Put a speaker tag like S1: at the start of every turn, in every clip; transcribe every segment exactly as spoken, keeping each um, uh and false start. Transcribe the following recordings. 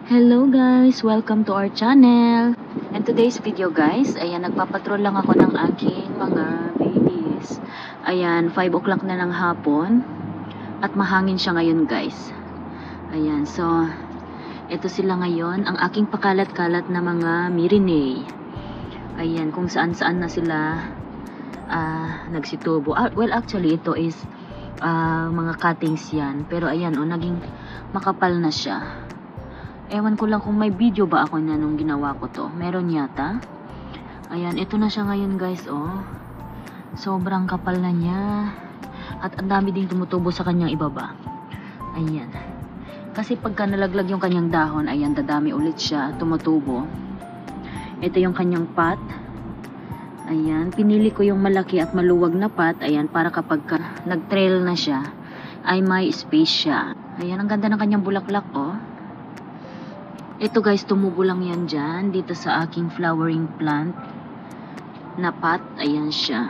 S1: Hello guys! Welcome to our channel! And today's video guys, ayan, nagpapatrol lang ako ng aking mga babies. Ayan, five o'clock na ng hapon. At mahangin siya ngayon guys. Ayan, so, ito sila ngayon, ang aking pakalat-kalat na mga Myrinei. Ayan, kung saan-saan na sila uh, nagsitubo. Ah, well, actually, ito is uh, mga cuttings yan. Pero ayan, oh, naging makapal na siya. Ewan ko lang kung may video ba ako na nung ginawa ko to. Meron yata. Ayan, ito na siya ngayon guys, oh. Sobrang kapal na niya. At ang dami ding tumutubo sa kanyang ibaba. Ayan. Kasi pagka nalaglag yung kanyang dahon, ayan, dadami ulit siya, tumutubo. Ito yung kanyang pot. Ayan, pinili ko yung malaki at maluwag na pot. Ayan, para kapag nag-trail na siya, ay may space siya. Ayan, ang ganda ng kanyang bulaklak, oh. Ito guys, tumubo lang yan dyan, dito sa aking flowering plant na pot. Ayan siya.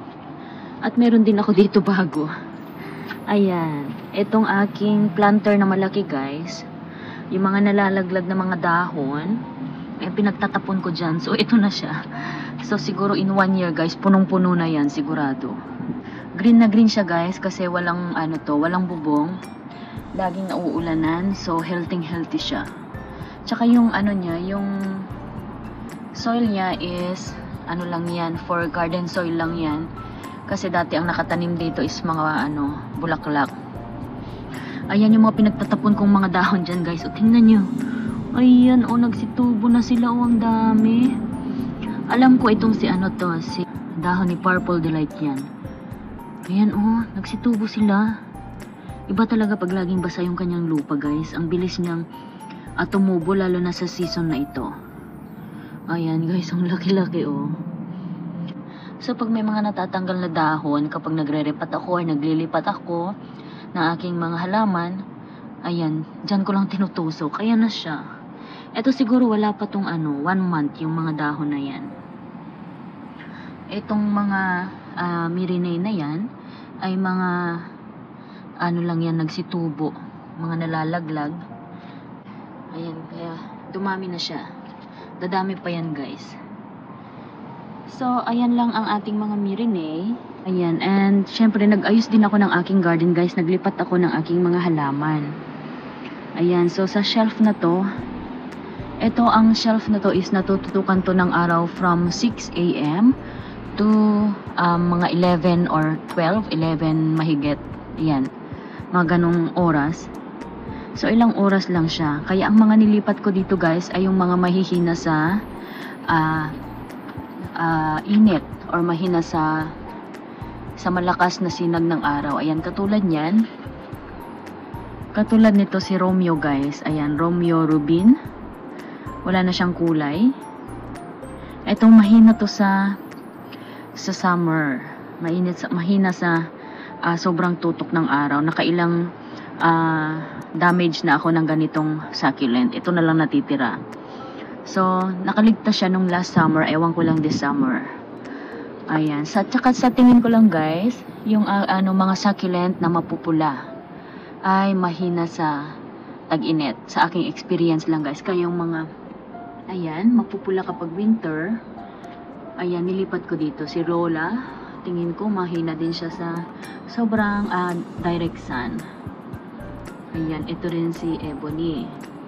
S1: At meron din ako dito bago. Ayan. Itong aking planter na malaki guys. Yung mga nalalaglag na mga dahon, eh, pinagtatapon ko dyan. So, ito na siya. So, siguro in one year guys, punong-puno na yan, sigurado. Green na green siya guys, kasi walang, ano to, walang bubong. Laging nauulanan. So, healthy-healthy siya. Tsaka yung ano niya, yung soil niya is ano lang yan, for garden soil lang yan. Kasi dati ang nakatanim dito is mga ano, bulaklak. Ayan yung mga pinagtatapon kong mga dahon dyan guys. O tingnan nyo. Ayan o, nagsitubo na sila o, ang dami. Alam ko itong si ano to, si dahon ni Purple Delight yan. Ayan o, nagsitubo sila. Iba talaga pag laging basa yung kanyang lupa guys. Ang bilis niyang at tumubo, lalo na sa season na ito. Ayan guys, ang laki-laki oh. So pag may mga natatanggal na dahon, kapag nagre-repat ako or naglilipat ako ng aking mga halaman, ayan, dyan ko lang tinutusok. Ayan na siya. Ito siguro wala pa tong ano, one month yung mga dahon na yan. Itong mga uh, Myrinei na yan ay mga ano lang yan, nagsitubo, mga nalalaglag. Ayan, kaya dumami na siya. Dadami pa yan guys. So, ayan lang ang ating mga Myrinei. Ayan, and syempre nag-ayos din ako ng aking garden guys. Naglipat ako ng aking mga halaman. Ayan, so sa shelf na to, ito ang shelf na to is natututukan to ng araw from six A M to um, mga eleven or twelve, eleven mahigit. Ayan, mga ganong oras. So, ilang oras lang siya. Kaya ang mga nilipat ko dito guys ay yung mga mahihina sa uh, uh, init or mahina sa sa malakas na sinag ng araw. Ayan, katulad niyan. Katulad nito si Romeo guys. Ayan, Romeo Rubin. Wala na siyang kulay. Itong mahina to sa sa summer. Mainit, mahina sa uh, sobrang tutok ng araw. Nakailang uh, damage na ako ng ganitong succulent. Ito na lang natitira. So, nakaligtas siya nung last summer. Ewan ko lang this summer. Ayan. Sa, tsaka sa tingin ko lang guys, yung uh, ano, mga succulent na mapupula ay mahina sa tag-init. Sa aking experience lang guys. Kaya yung mga, ayan, mapupula kapag winter. Ayan, nilipat ko dito. Si Lola, tingin ko mahina din siya sa sobrang uh, direct sun. Ayan, ito rin si Ebony.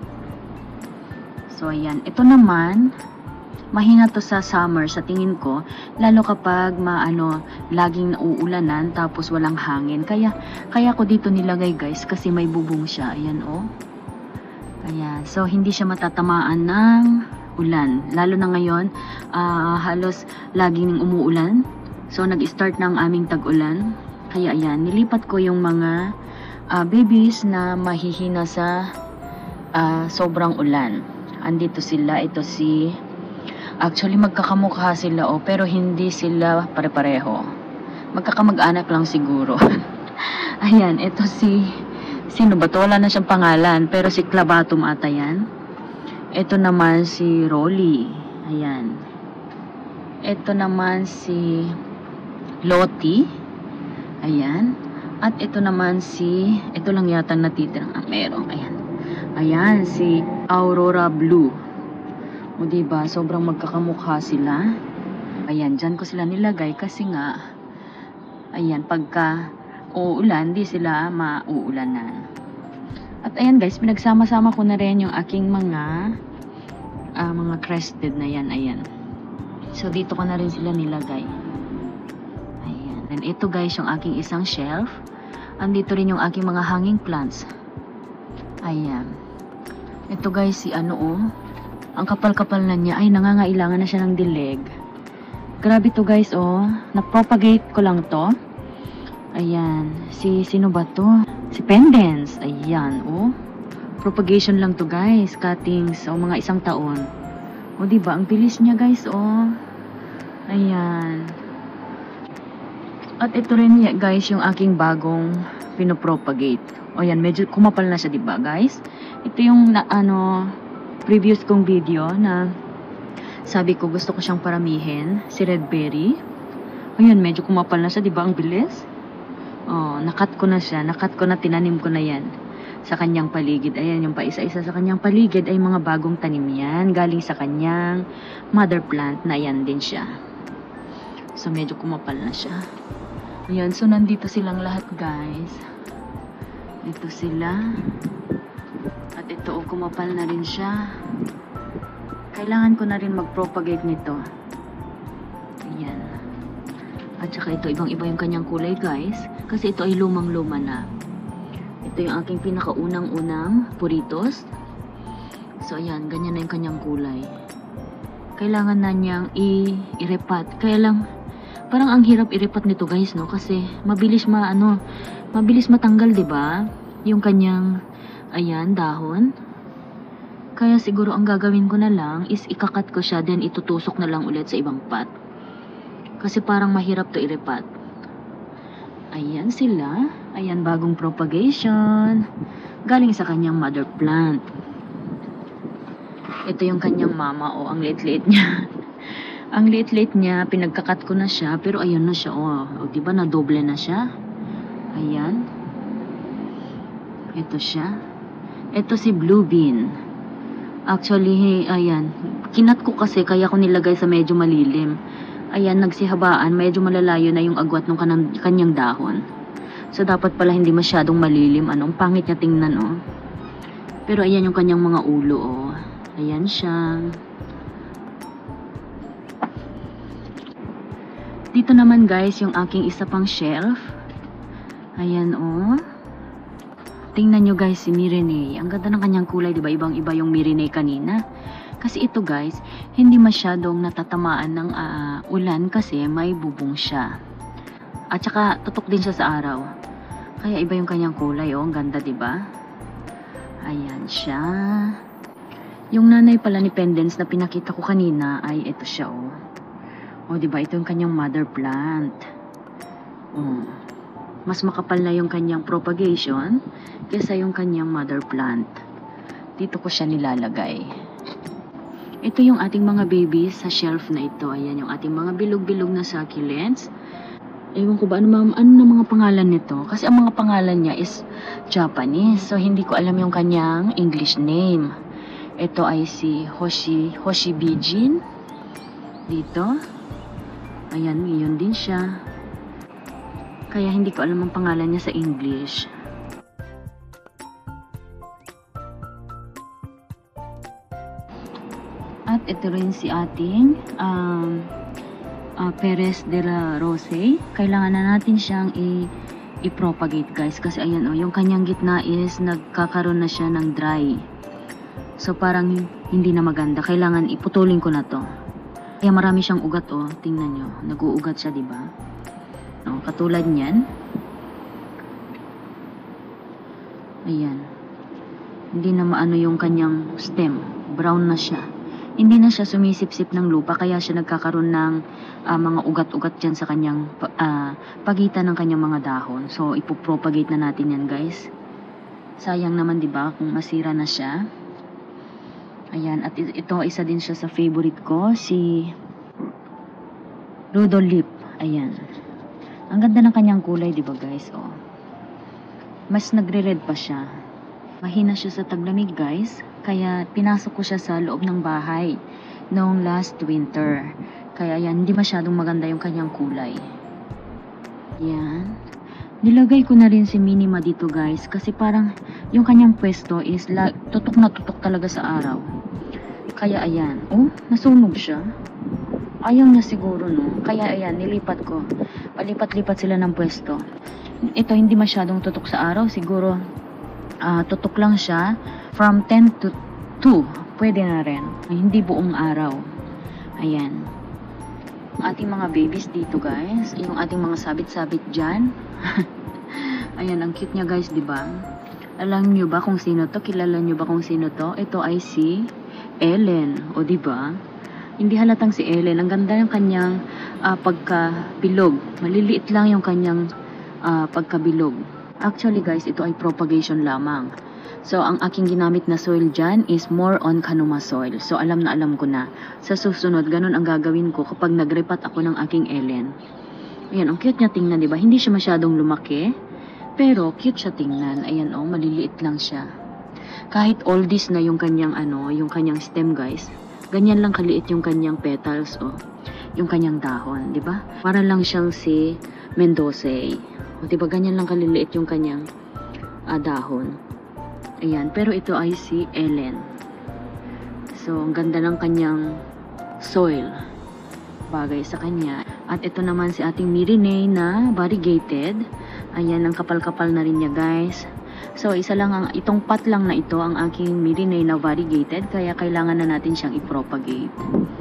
S1: So, ayan. Ito naman, mahina to sa summer, sa tingin ko. Lalo kapag, maano, laging nauulanan, tapos walang hangin. Kaya, kaya ko dito nilagay, guys, kasi may bubong siya. Ayan, oh. Ayan. So, hindi siya matatamaan ng ulan. Lalo na ngayon, uh, halos laging umuulan. So, nag-start na ang aming tag-ulan. Kaya, ayan, nilipat ko yung mga Uh, babies na mahihina sa uh, sobrang ulan. Andito sila. Ito si, actually magkakamukha sila oh, pero hindi sila pare-pareho. Magkakamag-anak lang siguro. Ayan, ito si, sino ba to? Wala na siyang pangalan, pero si Clavatum ata yan. Ito naman si Rolly. Ayan. Ito naman si Lottie. Ayan. At ito naman si, ito lang yata natitirang, ah, merong, ayan. Ayan, si Aurora Blue. O diba, sobrang magkakamukha sila. Ayan, dyan ko sila nilagay kasi nga, ayan, pagka uulan, di sila mauulanan. At ayan guys, pinagsama-sama ko na rin yung aking mga uh, mga crested na yan, ayan. So, dito ko na rin sila nilagay. Ayan. And ito guys, yung aking isang shelf. Andito rin yung aking mga hanging plants. Ayan. Ito guys, si ano oh. Ang kapal-kapal na niya. Ay, nangangailangan na siya ng dilig. Grabe to guys oh. Na-propagate ko lang to. Ayan. Si, sino ba to? Si Pendants. Ayan oh. Propagation lang to guys. Cuttings. O, mga isang taon. O, diba? Ang bilis niya guys oh. Ayan. At ito rin guys yung aking bagong pinopropagate. O yan, medyo kumapal na siya, diba guys? Ito yung na, ano, previous kong video na sabi ko gusto ko siyang paramihin, si Red Berry. Ayun, medyo kumapal na siya, diba? Ang bilis. Oh, nakat ko na siya, nakat ko na, tinanim ko na yan sa kanyang paligid. Ayan, yung pa isa-isa sa kanyang paligid ay mga bagong tanim yan, galing sa kanyang mother plant na yan din siya. So, medyo kumapal na siya. Ayan, so nandito silang lahat guys. Ito sila. At ito, oh, kumapal na rin siya. Kailangan ko na rin mag-propagate nito. Ayan. At saka ito, ibang-iba yung kanyang kulay guys. Kasi ito ay lumang-luma na. Ito yung aking pinakaunang-unang puritos. So, ayan, ganyan na yung kanyang kulay. Kailangan na niyang i-repat. Kaya lang, parang ang hirap i-repat nito guys, no? Kasi mabilis ma, ano, mabilis matanggal, diba? Yung kanyang, ayan, dahon. Kaya siguro ang gagawin ko na lang is ikakat ko siya, then itutusok na lang ulit sa ibang pot. Kasi parang mahirap to i-repat. Ayan sila. Ayan, bagong propagation. Galing sa kanyang mother plant. Ito yung kanyang mama, oh, ang liit-liit niya. Ang liit-liit niya, pinagkakat ko na siya, pero ayun na siya, oh. O, diba, nadoble na siya? Ayan. Ito siya. Ito si Blue Bean. Actually, ayan. Kinat ko kasi, kaya ko nilagay sa medyo malilim. Ayan, nagsihabaan, medyo malalayo na yung agwat ng kanang, kanyang dahon. So, dapat pala hindi masyadong malilim. Ano, ang pangit niya tingnan, oh. Pero ayan yung kanyang mga ulo, oh. Ayan siya. Dito naman guys, yung aking isa pang shelf. Ayan oh. Tingnan nyo guys si Mirenae. Ang ganda ng kanyang kulay, diba? Ibang-iba yung Mirenae kanina. Kasi ito guys, hindi masyadong natatamaan ng uh, ulan kasi may bubong siya. At saka tutok din siya sa araw. Kaya iba yung kanyang kulay oh. Ang ganda, diba? Ayan siya. Yung nanay pala ni Pendants na pinakita ko kanina ay ito siya oh. O, diba? Ito yung kanyang mother plant. O, mas makapal na yung kanyang propagation kaysa yung kanyang mother plant. Dito ko siya nilalagay. Ito yung ating mga babies sa shelf na ito. Ayan yung ating mga bilog-bilog na succulents. Ewan ko ba, ano, ano na mga pangalan nito? Kasi ang mga pangalan niya is Japanese. So, hindi ko alam yung kanyang English name. Ito ay si Hoshi, Hoshibijin. Dito. Ayan, yun din siya. Kaya hindi ko alam ang pangalan niya sa English. At ito rin si ating um, uh, Perez de la Rose. Kailangan na natin siyang i- i-propagate guys. Kasi ayan o, oh, yung kanyang gitna is nagkakaroon na siya ng dry. So parang hindi na maganda. Kailangan iputulin ko na to. Kaya marami siyang ugat oh. Tingnan nyo. Nag-uugat siya, diba? Oh, katulad niyan. Ayan. Hindi na maano yung kanyang stem. Brown na siya. Hindi na siya sumisip-sip ng lupa. Kaya siya nagkakaroon ng uh, mga ugat-ugat dyan sa kanyang uh, pagitan ng kanyang mga dahon. So, ipopropagate na natin yan, guys. Sayang naman, diba? Kung masira na siya. Ayan, at ito isa din siya sa favorite ko, si Rhodolip. Ayan. Ang ganda ng kanyang kulay, di ba guys? Oh. Mas nagre-red pa siya. Mahina siya sa taglamig guys, kaya pinasok ko siya sa loob ng bahay noong last winter. Kaya yan, hindi masyadong maganda yung kanyang kulay. Yan. Nilagay ko na rin si Minima dito guys, kasi parang yung kanyang pwesto is la tutok na tutok talaga sa araw. Kaya ayan, oh, nasunog siya. Ayaw na siguro no, kaya ayan, nilipat ko. Palipat-lipat sila ng pwesto. Ito hindi masyadong tutok sa araw, siguro Uh, tutok lang siya from ten to two, pwede na rin, hindi buong araw. Ayan, ating mga babies dito guys, yung ating mga sabit-sabit dyan. Ayan, ang cute niya guys, diba? Alam nyo ba kung sino to? Kilala nyo ba kung sino to? Ito ay si Ellen, o diba? Hindi halatang si Ellen, ang ganda yung kanyang uh, pagkabilog, maliliit lang yung kanyang uh, pagkabilog. Actually guys, ito ay propagation lamang. So, ang aking ginamit na soil dyan is more on Kanuma soil. So, alam na alam ko na. Sa susunod, ganun ang gagawin ko kapag nagrepat ako ng aking Ellen. Ayan, ang cute niya tingnan, diba? Hindi siya masyadong lumaki, pero cute siya tingnan. Ayan, oh, maliliit lang siya. Kahit oldies na yung kanyang, ano, yung kanyang stem guys, ganyan lang kaliit yung kanyang petals, oh. Yung kanyang dahon, diba? Para lang siyang si Mendoza. O, diba, ganyan lang kaliliit yung kanyang uh, dahon. Ayan, pero ito ay si Ellen. So, ang ganda ng kanyang soil. Bagay sa kanya. At ito naman si ating Mirinay na variegated. Ayan, ang kapal-kapal na rin niya guys. So, isa lang ang, itong pot lang na ito, ang aking Mirinay na variegated. Kaya kailangan na natin siyang i-propagate.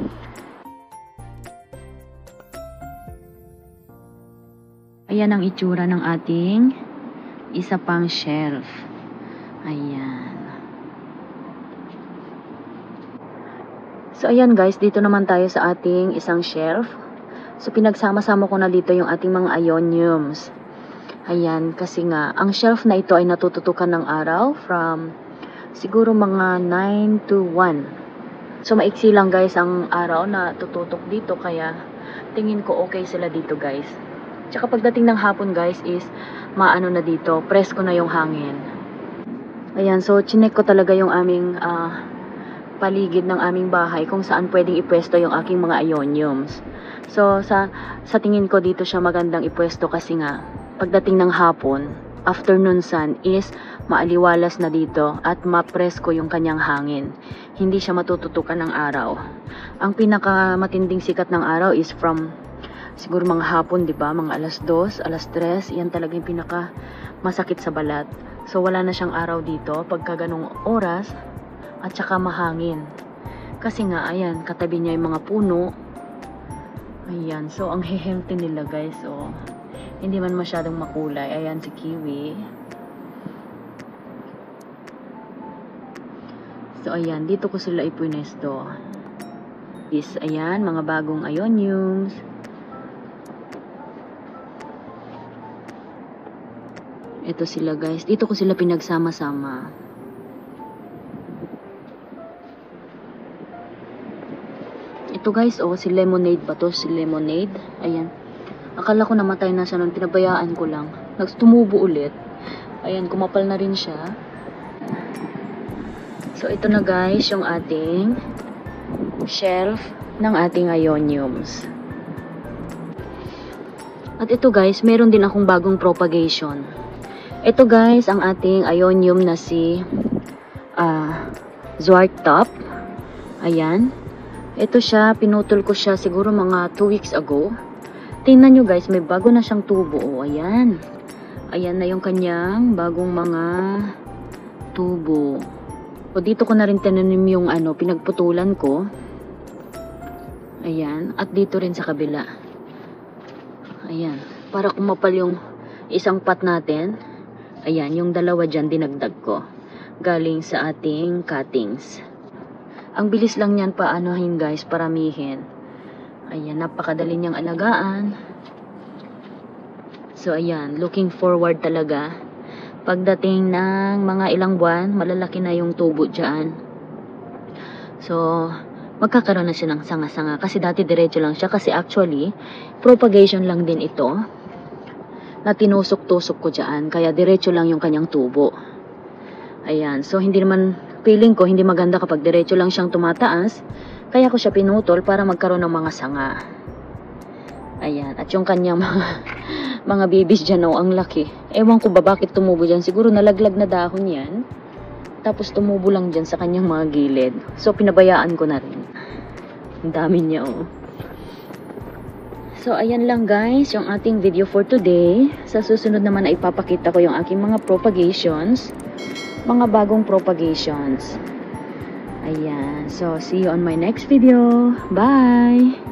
S1: Ayan ang itsura ng ating isa pang shelf. Ayan. So, ayan guys, dito naman tayo sa ating isang shelf. So, pinagsama-sama ko na dito yung ating mga ioniums. Ayan, kasi nga, ang shelf na ito ay natututukan ng araw from siguro mga nine to one. So, maiksi lang guys ang araw na tututok dito, kaya tingin ko okay sila dito guys. Tsaka pagdating ng hapon guys is maano na dito, presko na yung hangin. Ayan, so chinek ko talaga yung aming uh, paligid ng aming bahay kung saan pwedeng ipwesto yung aking mga ioniums. So sa, sa tingin ko dito siya magandang ipwesto kasi nga pagdating ng hapon, afternoon sun is maaliwalas na dito at mapresko yung kanyang hangin. Hindi siya matututukan ng araw. Ang pinakamatinding sikat ng araw is from siguro mga hapon, di ba? Mga alas dos, alas tres, yan talaga yung pinaka masakit sa balat. So, wala na siyang araw dito pagka ganong oras at saka mahangin. Kasi nga, ayan, katabi niya yung mga puno. Ayan, so ang healthy nila guys. So, hindi man masyadong makulay. Ayan si Kiwi. So, ayan, dito ko sila ipunesto. Is, ayan, mga bagong ioniums. Ito sila guys. Dito ko sila pinagsama-sama. Ito guys, oh, si Lemonade ba to? Si Lemonade. Ayan. Akala ko namatay na siya nun. Pinabayaan ko lang. Nagtumubo ulit. Ayan, kumapal na rin siya. So, ito na guys, yung ating shelf ng ating ioniums. At ito guys, meron din akong bagong propagation. Ito guys, ang ating ionium na si uh, Zwart Top. Ayan. Ito siya, pinutol ko siya siguro mga two weeks ago. Tingnan nyo guys, may bago na siyang tubo. O, ayan. Ayan na yung kanyang bagong mga tubo. O, dito ko na rin tinanim yung ano, pinagputulan ko. Ayan. At dito rin sa kabila. Ayan. Para kumapal yung isang pot natin. Ayan, yung dalawa dyan dinagdag ko. Galing sa ating cuttings. Ang bilis lang yan paanohin guys, paramihin. Ayan, napakadali niyang alagaan. So ayan, looking forward talaga. Pagdating ng mga ilang buwan, malalaki na yung tubo dyan. So, magkakaroon na siya ng sanga-sanga. Kasi dati diretso lang siya. Kasi actually, propagation lang din ito. Na tinusok-tusok ko dyan. Kaya diretso lang yung kanyang tubo. Ayan, so hindi naman, feeling ko hindi maganda kapag diretso lang siyang tumataas. Kaya ko siya pinutol para magkaroon ng mga sanga. Ayan, at yung kanyang mga, mga babies dyan, oh, ang laki. Ewan ko ba bakit tumubo dyan. Siguro nalaglag na dahon yan. Tapos tumubo lang dyan sa kanyang mga gilid. So pinabayaan ko na rin. Ang dami niya, oh. So ayan lang guys, yung ating video for today. Sa susunod naman ay ipapakita ko yung aking mga propagations. Mga bagong propagations. Ayan. So, see you on my next video. Bye!